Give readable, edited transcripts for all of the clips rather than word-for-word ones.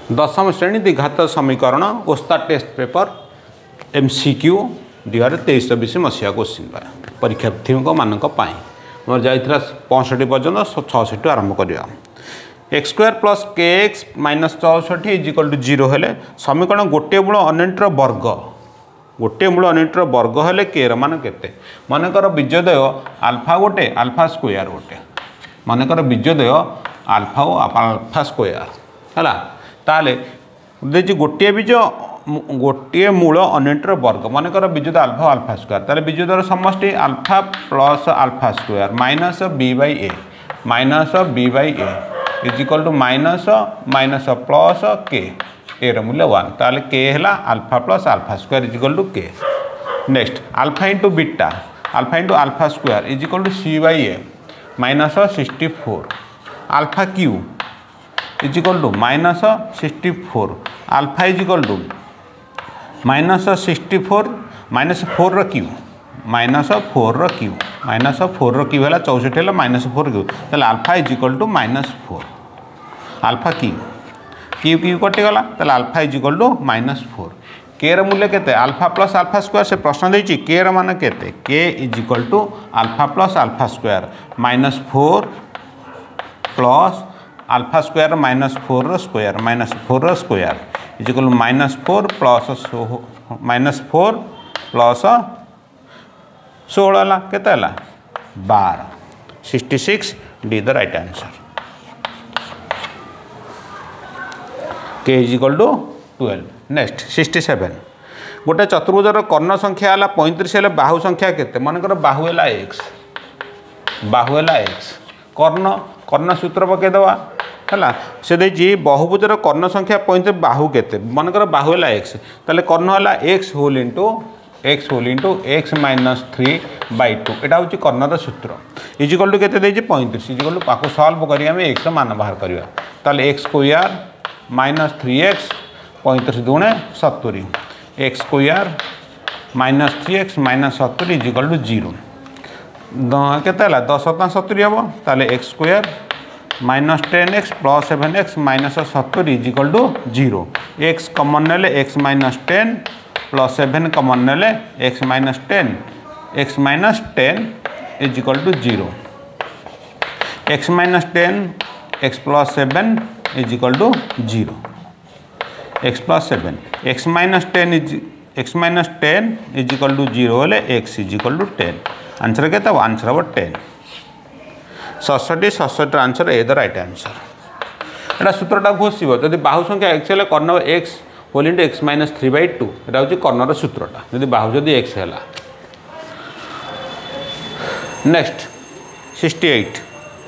दशम श्रेणी द्विघात समीकरण ओस्ता टेस्ट पेपर MCQ 2023-24 मसीहा क्वेश्चन परीक्षार्थी मान मोर जाइए 65 पर्यटन 66 आरंभ करवा एक्स स्क्वायर प्लस के एक्स माइनस 64 इजिकल टू 0 हेले समीकरण गोटे मूल अनिटर वर्ग गोटे मूल अनिटर वर्ग हेले के मान केते मनकर बीजोदय आल्फा गोटे आल्फा स्क्वायर गोटे मनकर बीजोदय आल्फा और आल्फा स्क्वायर है ताले गोटे बीज गोटे मूल अनिटर वर्ग मनकर बीजोदय आल्फा आल्फा स्क्वायर ताले बीजोदय समष्टि alpha plus alpha square minus b by a is equal to minus minus plus k एर मूल्य 1 ताले के है alpha plus alpha square is equal to k next alpha into alpha square is equal to c by a minus 64 alpha q equal to minus 64 alpha equal to minus 64 minus 4 q minus 4 q minus 4 q है 64 है minus 4 q ताले alpha equal to minus 4 alpha q q q कटिगला ताले alpha equal to minus 4 के मूल्य केते alpha plus alpha square से प्रश्न देछि के मान केते k is equal to alpha plus alpha square minus 4 plus alpha square minus 4 square equal माइनस 4 प्लस माइनस 4 प्लस 16 केते 12 66 D the right answer k is equal to 12 next 67 गोटे चतुर्भुजर कर्ण संख्या है 35 है बाहु संख्या केते मनकर बाहु है एक्स कर्ण कर्ण सूत्र पकईदवा है से देखिए बहुभुजर कर्ण संख्या 35 बाहु केते मनकर बाहु है एक्स ताले कर्ण है x whole into x minus 3/2 यहाँ हूँ कर्णर सूत्र इजिकल टू केते 35 इजिकल टू पाको सल्व करी आम एक्स मान बाहर करवा ताले एक्स स्क्वायर माइनस 3x 35 दूणे 70 x square minus 3x minus 70 equal to 0 केते 10 70 हम ताले x square minus 10x plus 7x minus 70 equal to 0 x common नेले एक्स माइनस 10 प्लस 7 कमन नेले x minus 10 equal to 0 x minus 10 x plus 7 equal to 0 x plus 7 x minus 10 equal to 0 हेले x is equal to 10 answer के answer हम 10 67 answer A the right answer एटा सूत्रटा घोषिब जदि बाहु संख्या एक्स हेले कर्ण x whole into x minus 3/2 एटा हूँ कर्णर सूत्रटा जदि बाहु जदि एक्स है नेक्स्ट 68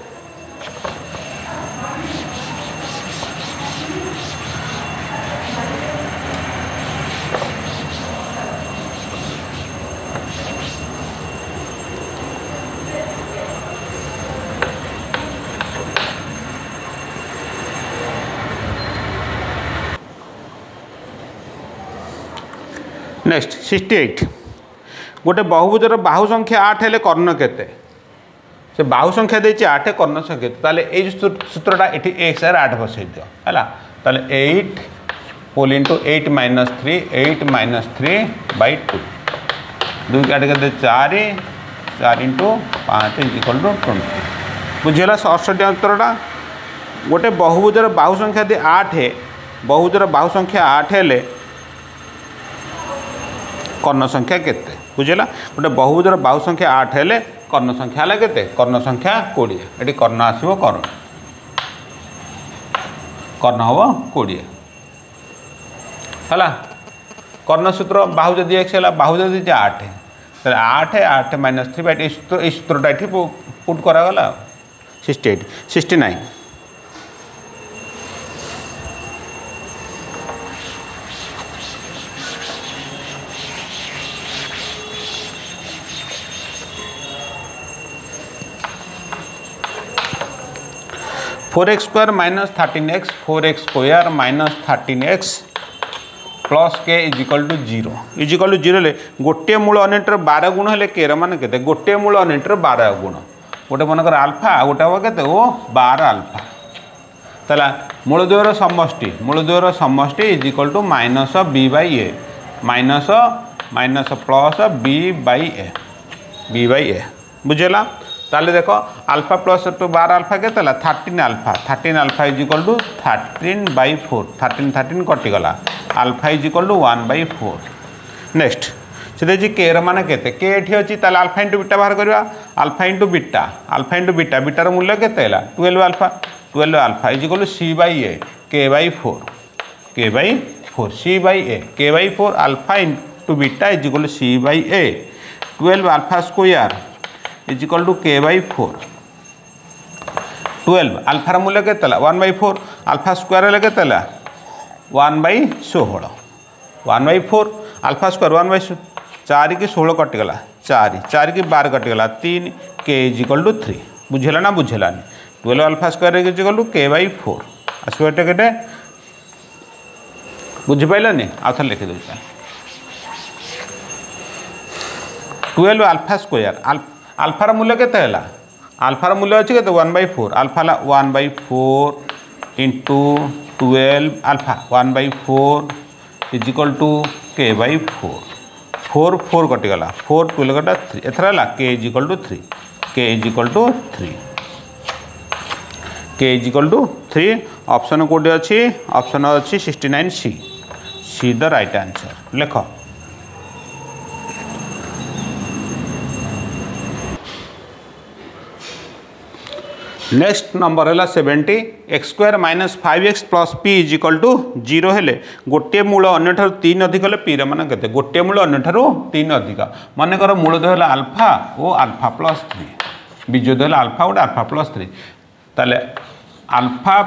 नेक्स्ट 68 गोटे बहुभुजर बाहु संख्या 8 हेले कर्ण केते से बाहु संख्या देछि 8 कर्ण संख्या ताले ए सूत्रटा एठी एक्स आर 8 बसै दियो हला ताले 8 होल इंटू 8 माइनस 3/2 2 काट के 4 इंटू 5 इक्वल टू 20 बुझेला 67 उत्तरटा गोटे बहुभुजर बाहु संख्या दे 8 है बहुभुजर बाहु संख्या 8 हेले कर्ण संख्या केते बुझेला गोटे बहुभुजर बाहु संख्या 8 हेले कर्ण संख्या है केते कर्ण संख्या 20 एटी कर्ण आसीबो कर्ण हम 20 है कर्ण सूत्र बाहु जदि एक्स है बाहु जदि 8 है 8 माइनस 3/2 सूत्रटा ये पुट करागला 69 4x square minus 13x 4x square minus 13x plus k is equal to 0 ले गोटे मूल अनिटर 12 गुण हेले के मान के गोटे मूल अनिटर 12 गुण गोटे मनकर आल्फा गोटे हम के 12 आल्फा ताला मूल द्वयर समष्टि is equal to minus b by a minus minus plus b by a बुझेला। ताले देखो अल्फा प्लस टू बार अल्फा के 13 अल्फा इज इक्वल टू 13/4 13 कटिगला alpha is equal to 1/4। Next से के मान के के अच्छी अल्फा इंटू बीटा बाहर करवा अल्फा इंटू बीटा बीटार मूल्य के 12 alpha is equal to c by a के/4 सी बाई ए के/4 alpha into beta is equal to c by a 12 alpha square is equal to के/4 12 अल्फार मूल्य के 1/4 अल्फा स्क्वायर के 1/16 1/4 अल्फा स्क्वायर 1/4 4 की 16 कटिगला 4 की 12 कटिगला 3 के इज इक्वल टू 3 बुझेला ना बुझेलानी 12 alpha square is equal to के/4 आसो एटे केटे बुझिपाइलानी आउ थे लिखि दे 12 अल्फा स्क्वायर अल्फार मूल्य केते है अल्फार मूल्य अच्छी के 1/4 alpha 1/4 into 12 alpha 1/4 is equal to के/4 4 कटिगला 4 12 कटा 3 एथर है के इज इक्वल टू 3 के इज इक्वल टू 3 ऑप्शन कोडी अच्छी ऑप्शन अच्छी 69 सी द राइट आंसर लेख। नेक्स्ट नंबर है 70 x square minus 5x plus P is equal to 0 हेले गोटे मूल अन्य 3 अधिक हेले पी मान के गोटे मूल अन्य 3 अधिक मनकर मूल है आल्फा और आल्फा प्लस 3 बीजोद है आल्फा गोटे आल्फा प्लस 3 ताले alpha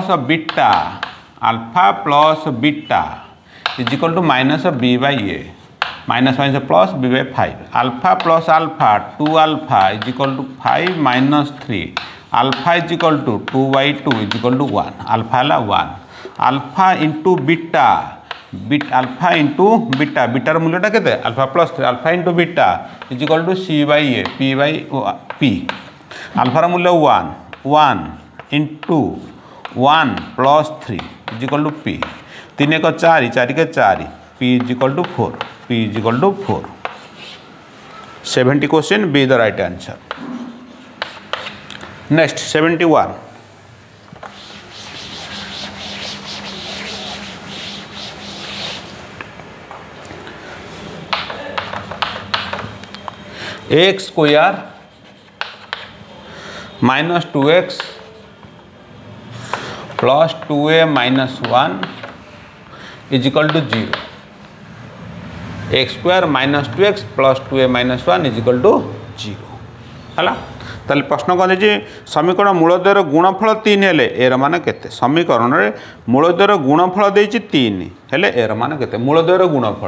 plus beta is equal to minus b by a minus minus plus b by 5 alpha plus alpha 2 alpha is equal to 5 minus 3 alpha is equal to 2/2 is equal to 1 alpha है 1 alpha into beta alpha into beta बीटार मूल्यटा के alpha plus 3 alpha into beta is equal to c by a P अल्फार मूल्य 1 into 1 plus 3 is equal to p 3 1 4 के 4 p is equal to 4 70 question B the right answer. Next 71 x square minus 2x plus 2a minus 1 is equal to 0 x square minus 2x plus 2a minus 1 is equal to 0 है। ताले प्रश्न कौन जी समीकरण मूलद्वयर गुणफल 3 हेले एर मान केते समीकरण रे मूलद्वयर गुणफल देछि 3 हेले एर मान केते मूलद्वयर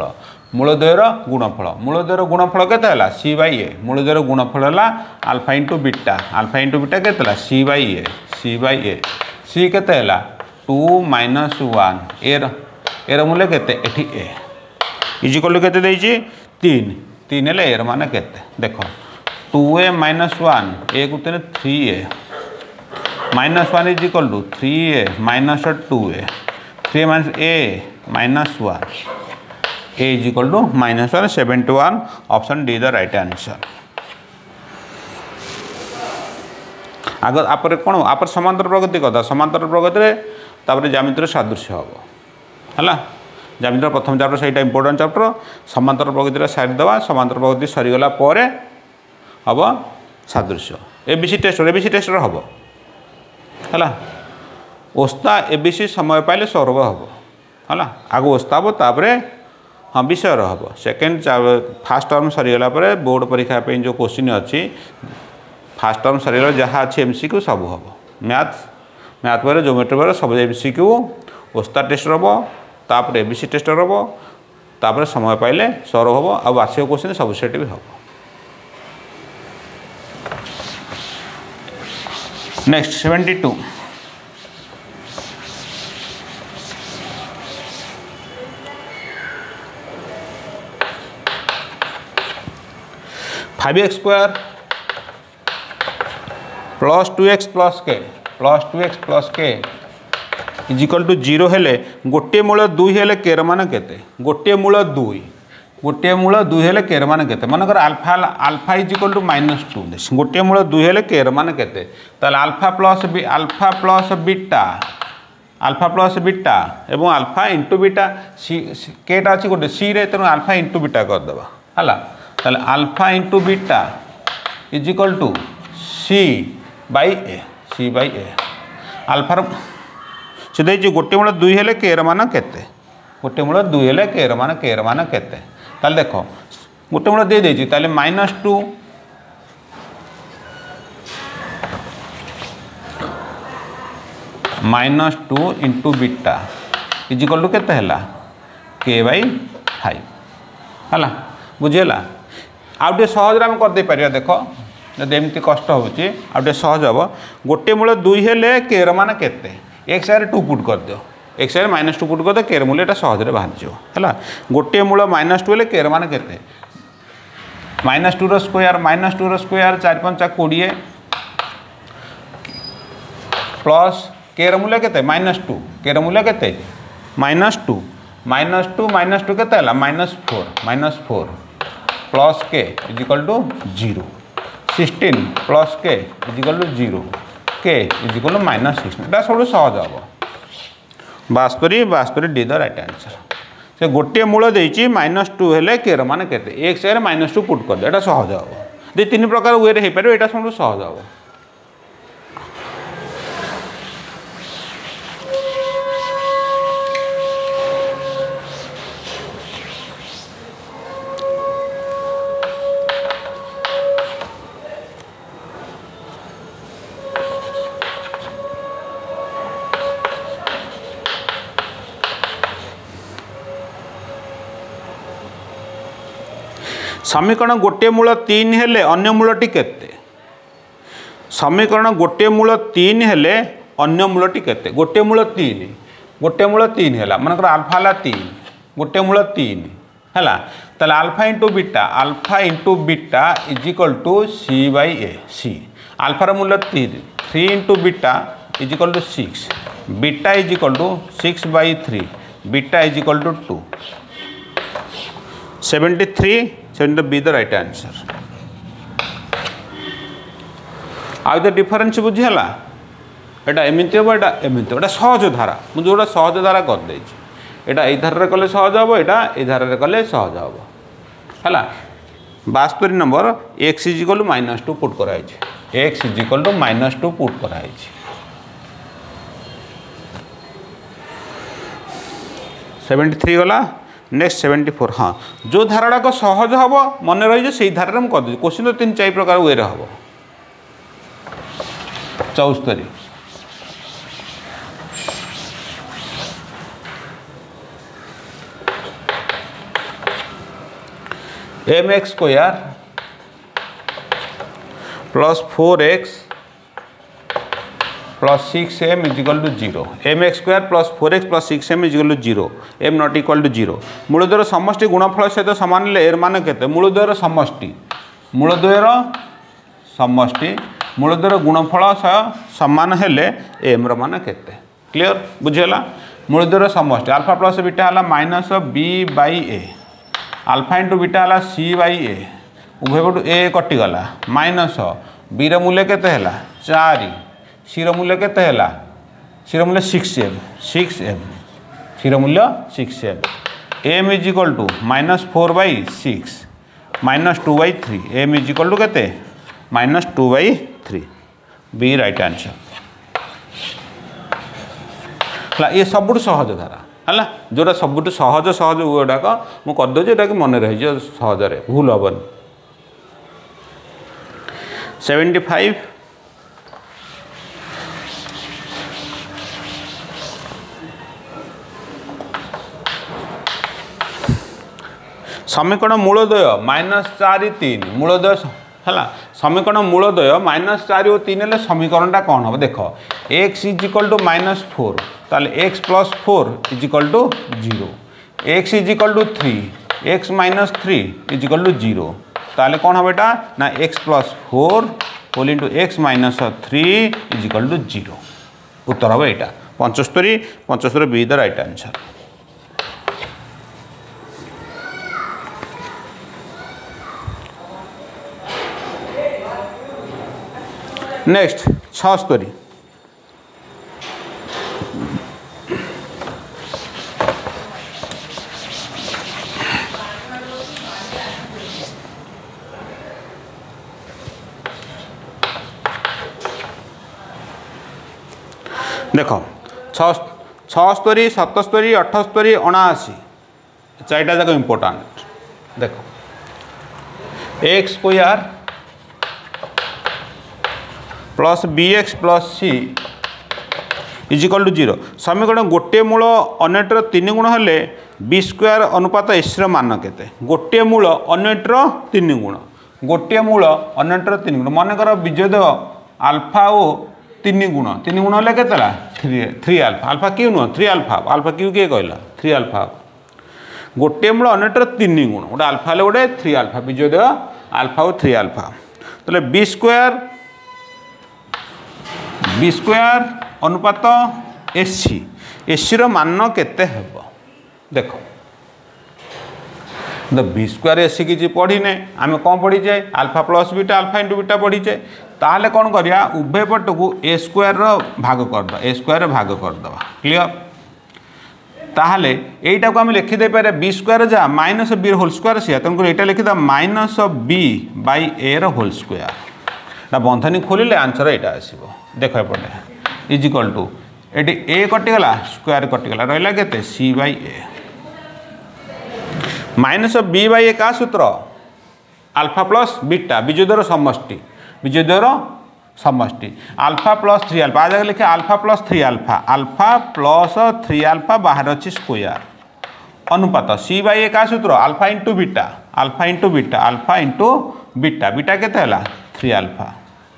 गुणफल केते हला सी बाई ए मूलद्वयर गुणफल हला अल्फा इंटू बीटा केते हला सी बाई ए सी केते हला 2 माइनस 1 एर मूल्य केते एठी ए इज इक्वल केते देछि 3 हेले एर मान केते देखो 2a माइनस 1 एक उत्तर 3a माइनस 1 is equal to 3a minus 2a 3 minus a minus 1 a is equal to minus 1 71 option D the right answer. आग आप कौन आप समांतर प्रगति कथा समांतर प्रगति तापर ज्यामितिर सादृश्य हम है ज्यामितिर प्रथम चैप्टर से इंपोर्टेंट चैप्टर समांतर प्रगति सारी देवा समांतर प्रगति सरीगला हम सादृश्य एबीसी टेस्ट हम है ओस्ता एबीसी समय पाइले सौरभ हम है आग ओस्ता हम तापर हाँ विषय हम सेकेंड फास्ट टर्म सरीगला बोर्ड परीक्षा जो क्वेश्चन अच्छी फास्ट टर्म सरीगला जहाँ अच्छी एमसीक्यू सब हम मैथ पर ज्योमेट्री पर सब एमसीक्यू ओस्ता टेस्ट हम तापर एबीसी टेस्ट हम तापर समय पाइले सौरभ हम आ बार्षिक क्वेश्चन सब सेट भी हम। Next 72 5x square plus 2x plus k is equal to 0 हेले गोटे मूल 2 हेले केर मान केते गोटे मूल 2 हेले केर मान केते मनकर अल्फा इज इक्वल टू -2 गोटे मूल 2 हेले केर मान केते ताले अल्फा प्लस बीटा एवं अल्फा इंटू बीटा सी केटा अच्छी गोटे सी रे तेणु अल्फा इंटू बीटा करदेवा है ताले alpha into beta is equal to c by a अल्फार से देखिए गोटे मूल 2 हेले केर मान केते गोटे मूल 2 हेले केर मान केते ताले देख गोटे मूल दे देछि ताले -2 into beta is equal to केते हैला k/5 है बुझीगला आउटे सहज आम करदे पारिया देख जदि एमती कष्ट होची आउटे सहज हम गोटे मूल 2 हेले केर मान केते एक्स आगे 2 पुट कर दियो एक्स आगे -2 पुट कर दे केर मूल्य सहज बाहर है गोटे मूल -2 हेले केर मान केते -2 रो स्क्वायर 4 5 20 प्लस केर मूल्य केते -2 केर मूल्य केते -2 केते हला -4 plus k is equal to 0 16 plus k is equal to 0 k is equal to -16 एटा सब सहज हम 72 डी द राइट आंसर से गोटे मूल देछि -2 हेले केर मान केते एक्स आगे -2 पुट कर दे एटा सहज हम दे तीन प्रकार वे रे हे पारे एटा सब सहज हम समीकरण गोटे मूल 3 हेले अन्य मूलटी केते समीकरण गोटे मूल 3 हेले अन्य मूलटी केते गोटे मूल 3 हैला मनकर अल्फा हला 3 गोटे मूल 3 हैला ताले alpha into beta is equal to c/a अल्फार मूल्य 3 into beta is equal to 6 beta is equal to 6/3 beta is equal to 2 73 B the right answer आउ द डिफरेंस बुझीगला एटा एमती हम एटा सहज धारा मुझे जोटा सहज धारा कर देछि एटा ए धारा कले सहज हम एटा ए धारा कले सहज हम है 72 number x is equal to -2 put कराई x is equal to -2 put कराई 73 गला नेक्स्ट 74 हाँ जो धाराटा को सहज हम मन रही से धारा मुझे कर क्वेश्चन तो 3-4 प्रकार वे हम 74 mx square plus 4x plus 6m is equal to 0 mx square plus 4x plus 6m is equal to 0 m not equal to 0 मूलद्वयर समष्टि गुणफल सहित सामान ले एर मान केते मूलद्वयर गुणफल सह सामान हेले m रो मान केते क्लियर बुझेला मूलद्वयर समष्टि अल्फा प्लस बीटा हला -b/a अल्फा इंटू बीटा हला c/a उभय पटू a कटिगला माइनस b रो मूल्य केते हला 4 सी मूल्य केते हला सी मूल्य 6m सी मूल्य 6m m is equal to -4/6 -2/3 m is equal to केते -2/3 बी राइट आंसर है ये सब सहज धारा है जोटा सब सहज गुड़ाक मुझे करदे जोटा कि मन रही सहजरे भूल हेन 75 समीकरण मूलद्वय -4 3 मूलद्वय है समीकरण मूलद्वय -4 और 3 हेल्ले समीकरणटा कौन हम देख x इज इक्वल टू -4 ताले x plus 4 is equal to 0 x is equal to 3 x minus 3 is equal to 0 ताले कौन हम एटा ना x plus 4 whole into x minus 3 is equal to 0 उत्तर हम यहाँ 75 75 B the right answer. Next 76 देख 76 77 78 79 चारिटा जाक इम्पोर्टाट देख x square plus b x plus c is equal to 0 समीकरण गोटे मूल अन्यटर 3 गुण हेले बी स्क्वायर अनुपात एस मान केते गोटे मूल अन्यटर 3 गुण गोटे मूल अन्यटर 3 गुण मन कर विजयदेव आल्फा ओ 3 गुण हेल्ले के 3 आल्फा आल्फा क्यू नुह 3 आल्फा आल्फा क्यू किए कहला 3 आल्फा गोटे मूल अन्यटर 3 गुण गोटे आल्फा हेल्ले गोटे 3 आल्फा विजयदेव आल्फा ओ 3 आल्फा तो बी स्क्वायर अनुपात एसी मान केते हेब देख बी स्क्वायर एसी किसी पढ़ीने आम कौन पढ़ीचे alpha plus beta alpha into beta पढ़ीचे ताहले कौन करिया उभय पट को ए स्क्वायर भाग करद ए स्क्वायर भाग करद क्लियर ताहले एटा को आम लिखिदे पारे बी स्क्वायर जा minus b whole square c तेणुक यहाँ लिखिदा minus b by a whole square बंधनी खोलिले आंसर यहाँ आसो देख एपटे इजिकल टू ये ए कटिगला स्क्वायर कटिगला रहा के c by a minus b by a का सूत्र आल्फा प्लस बीटा विजयद्वर समष्टि विजयद्वर समष्टि आल्फा प्लस 3 आल्फा आज लिखे alpha plus 3 alpha alpha plus 3 alpha बाहर अच्छी स्क्वायर अनुपात सी बाई ए का सूत्र alpha into beta alpha into beta alpha into beta beta केते हला 3 आल्फा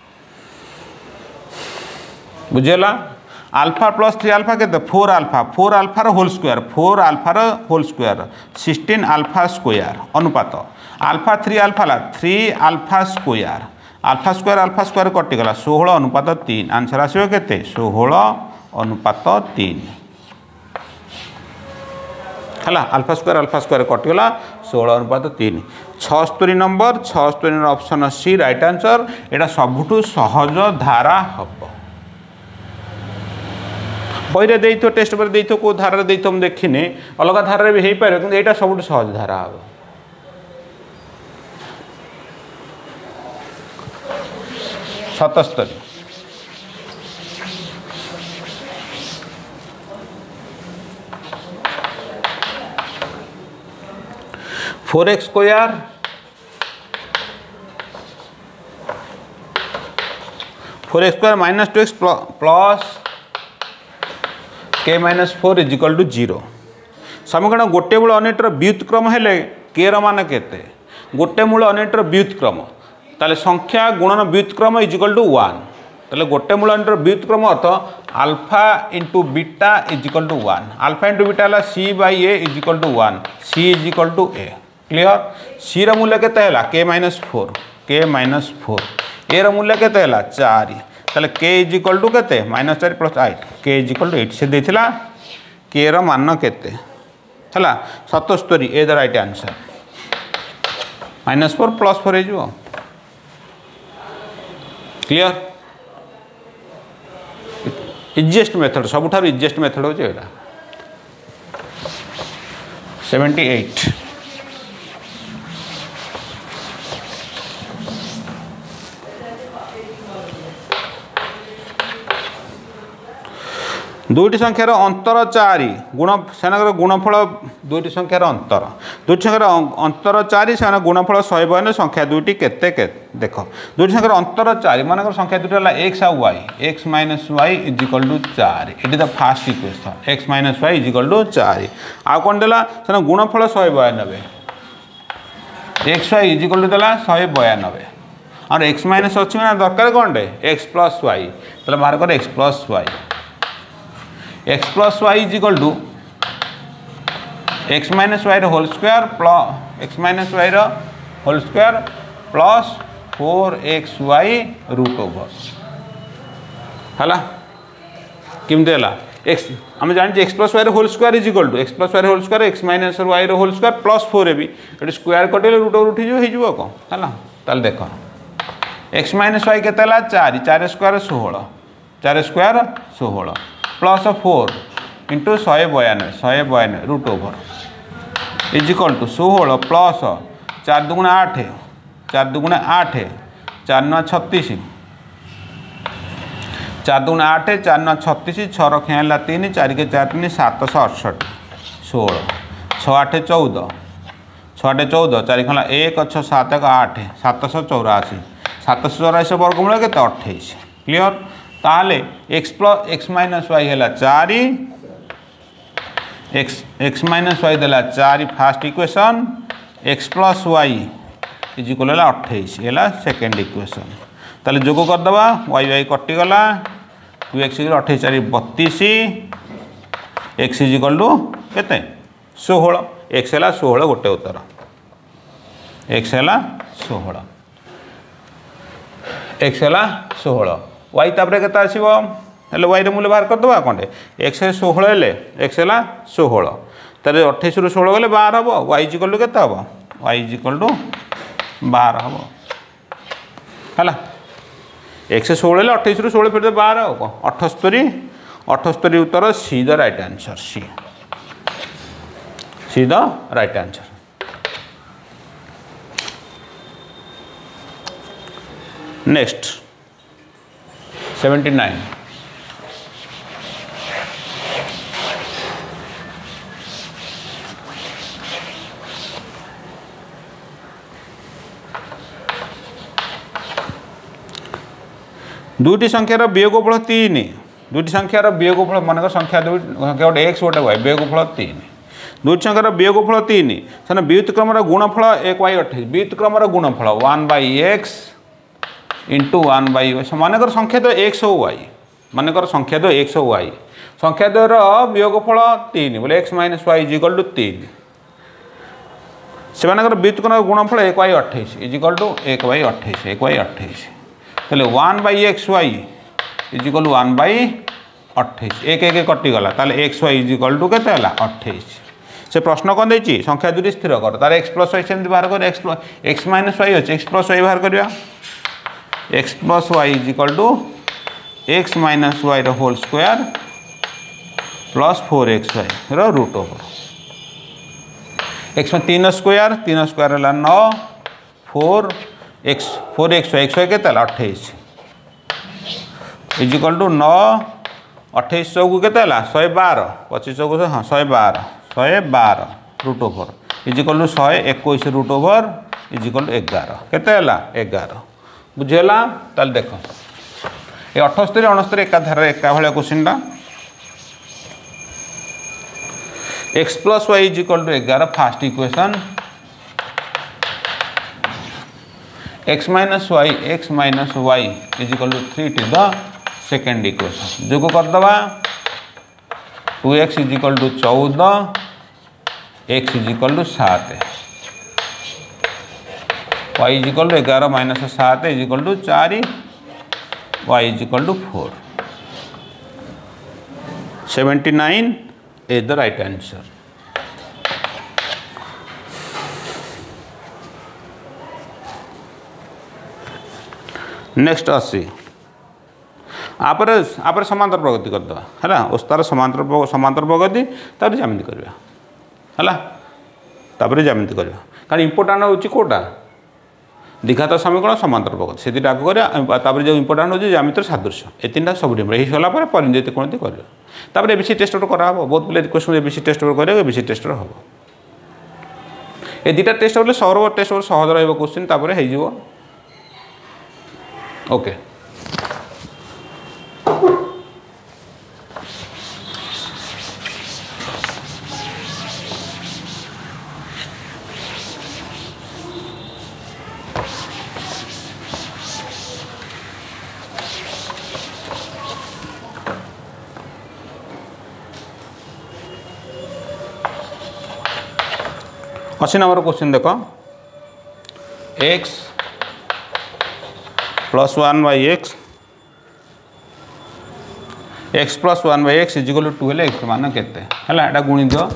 बुझेला आल्फा प्लस 3 आल्फा के 4 alpha whole square 16 alpha square अनुपात आल्फा 3 आल्फा 3 आल्फा स्क्वायर कटिगला 16 अनुपात 3 आंसर आसो के 16 अनुपात 3 है आल्फा स्क्वायर कटिगला 16 अनुपात 3 76 number 76 option C right answer एटा सबुठु सहज धारा हम बही दे टेस्ट पर दे कौ धारा दे मुझे देखने अलग धारा भी हो पारे कि यहाँ सब सहज धारा हम 77 4x square minus 2x plus k minus 4 is equal to 0 समीकरण गोटे मूल अन्यटर व्युत्क्रम हेले के मान केते गोटे मूल अन्यटर व्युत्क्रम ताले संख्या गुणन व्युत्क्रम इजिकल टू 1 ताले गोटे मूल अन्यटर व्युत्क्रम अर्थ alpha into beta is equal to 1 alpha into beta है c by a is equal to 1 c is equal to a clear c रो मूल्य केते हला के माइनस 4 ए रो मूल्य केते हला 4 ताले के इजिकल टू केते minus 4 plus 8 k is equal to 8 से देथिला के रो मान केते हला 77 A the right answer -4 plus 4 हो क्लियर इजिएस्ट मेथड सबुठार इजिएस्ट मेथड हो 78 दुईटी संख्यार अंतर 4 गुण से गुणफल दुईटी संख्यार अंतर 4 से गुणफल 152 संख्या दुईटी केते देख दुईटी संख्यार अंतर 4 मानक संख्या दुईटा एक्स आ y x minus y is equal to 4 ये the first equation x minus y is equal to 4 आ कौन देला से गुणफल 192 एक्स वाई इजिकल टू देला 192 और एक्स माइनस अच्छी ना दरकार कौन दे एक्स प्लस वाई तो बाहर कर x plus y x plus y is equal to x minus y whole square plus x minus y whole square plus 4xy root over है किमती है एक्स आम जानी x plus y whole square is equal to x plus y whole square x minus y whole square plus 4 भी ये square कटेले root over उठी हो कौन है ताल देख एक्स माइनस वाई के 4 4 square 16 4 square 16 plus 4 into 192 root over is equal to 16 plus 4 दुगुणा 8 4 दुगुणा 8 4 9 36 4 दुगुणा 8 4 9 36 6 रखे 3 4 के 4 3 768 16 6 8 14 6 8 14 4 खेला 1 6 7 8 784 784 वर्गमूल के 28 क्लियर ताहले एक्स माइनस वाई है 4 एक्स माइनस वाई देला 4 first equation x plus y is equal 28 है सेकेंड इक्वेशन ताले जोग करदे वाई वाई कटिगला 2x 28 4 32 x is equal to के 16 एक्स है 16 गोटे उत्तर एक्स है 16 एक्स है 16 वाई तापर के आसो वाई मूल्य बाहर करदे कौन एक्स 16 हेले एक्स है 16 तार 28 रू 16 गले 12 हम वाई इक्वल टू के हम वाई इक्वल टू 12 हम है एक्स 16 हेले 28 रू 16 फिर 12 हो कौन 78 उत्तर c the right answer c the right answer. Next 79 दुईटी संख्यार वियोगफल 3 दुईटी संख्यार वियोगफल मन संख्या संख्या गोटे एक्स गोटे वाई वियोगफल 3 दुईटी संख्यार वियोगफल 3 से व्युत्क्रमर गुणफल 1/28 व्युत्क्रमर गुणफल 1/x इंटू 1/y मानकर संख्या तो एक्स हो वाई मानकर संख्या तो एक्स हो वाई संख्या द्वयर वियोगफल 3 बोले x minus y is equal to 3 से व्युत्क्रमर गुणफल 1/28 इज इक्वल टू 1/28 1/28 हेल्ले 1/xy इज इक्वल टू 1/28 एक एक कटिगला ताले x y is equal to के 28 से प्रश्न कौन देती संख्या दुटी स्थिर कर तार एक्स प्लस वाई सेमती बाहर कर एक्स माइनस वाई अच्छे एक्स प्लस वाई बाहर करवा x plus y is equal to x minus y whole square plus 4xy root over x में 3 स्क्वायर है 9 4xy के 28 इज इक्वल टू 9 28 चौकू के 112 25 चौकू हाँ 112 root over is equal to 121 root over is equal to 11 के 11 बुझेगा ताल देख ये 78 69 एका धारा एका भाया question x plus y is equal to 11 first equation x minus y is equal to 3 to the second equation जो करदे 2x is equal to 14 x is equal to 7 y is equal to 11 minus 7 is equal to 4 y is equal to 4 79 is the right answer. Next 80 आप समांतर प्रगति करदे है उस तार समांतर प्रगति तापर ज्यामिति करवा है ज्यामिति करवा कारण इंपोर्टाट हूँ कौटा द्विघात समीकरण समांतर प्रगति से आगे कर जो इंपोर्टाट हूँ ज्यामितिर सादृश्य ए 3टा सब होगा परिणति कोणती कर एबीसी टेस्ट कराब बहुत पिले रिक्वेस्ट एबीसी टेस्ट कर एबीसी टेस्ट हम ए 2टा टेस्ट कले सौरभ टेस्ट सहज रहा क्वेश्चन हो ओके अस्सी नंबर क्वेश्चन देख x प्लस 1/x x plus 1/x is equal to हेल्ले एक्स मान के गुणी दियो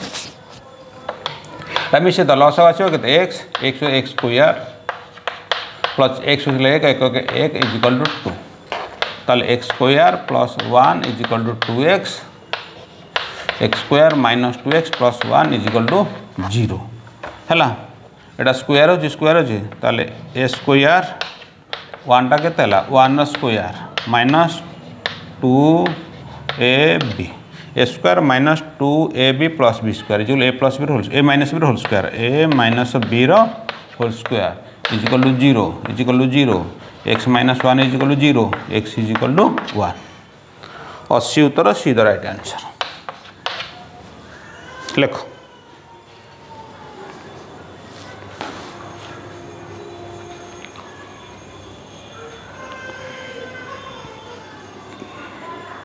मिसे लस आसो के x x x square plus x एक इजिकल टू 2 ताल x square plus 1 is equal to 2x x square minus 2x plus 1 is equal to 0 है एटा स्क्वायर अच्छे ताले ए स्क्वायर 1 टा के 1 square minus 2ab a square minus 2ab plus b square जो a plus b whole a minus b whole square a minus b whole square is equal to 0 x minus 1 is equal to 0 x is equal to 1 80 उत्तर c the right answer लिख